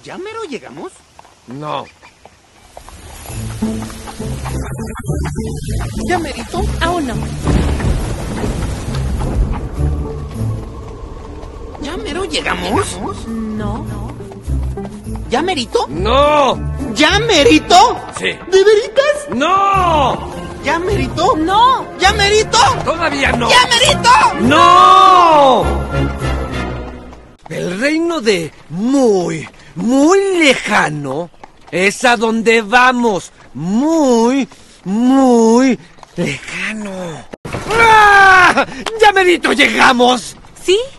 ¿Ya mero llegamos? No. ¿Ya merito? Aún no. ¿Ya mero llegamos? No. ¿Ya merito? ¡No! ¿Ya merito? Sí. ¿De veritas? ¡No! ¿Ya merito? No. ¿Ya merito? ¡Todavía no! ¡Ya merito! ¡No! El reino de muy lejano es a donde vamos. Muy lejano. ¡Ah! ¡Ya merito llegamos! ¿Sí?